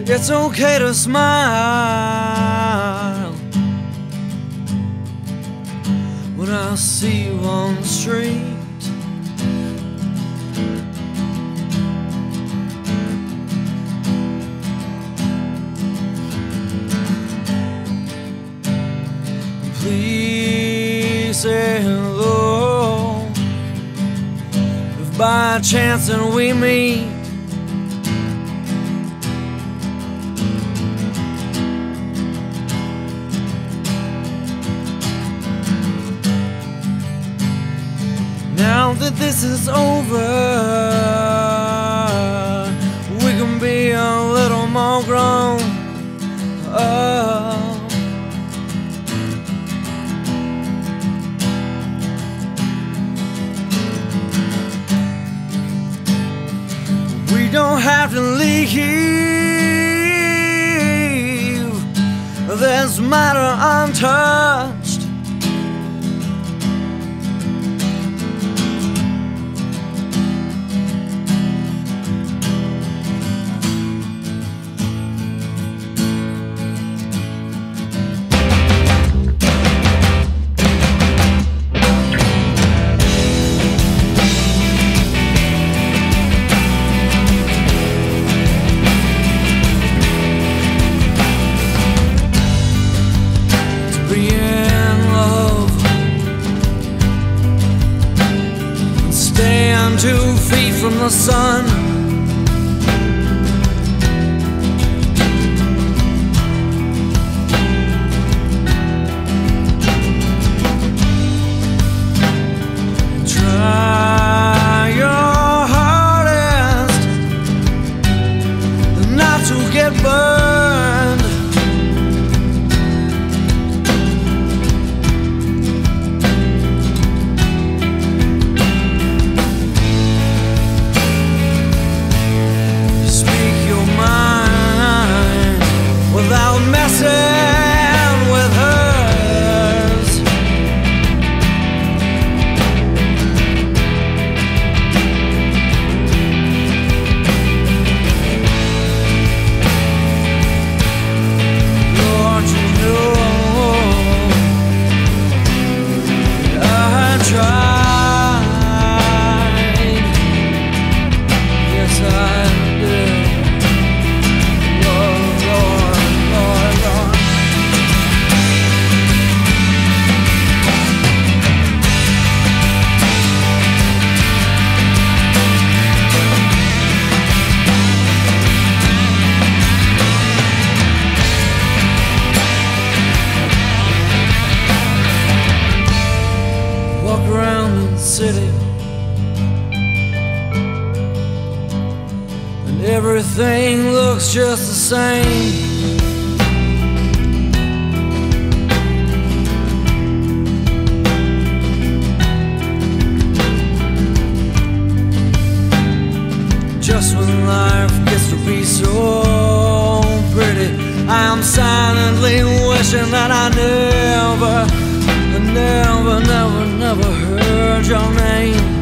It's okay to smile when I see you on the street. Please say hello if by chance and we meet. Now that this is over, we can be a little more grown up. We don't have to leave this matter untouched. Stand 2 feet from the sun. Try your hardest not to get burned. Without messing with hers. Lord, you know I tried. Yes, I did. Walk around the city and everything looks just the same. Just when life gets to be so pretty, I am silently wishing that I never heard your name.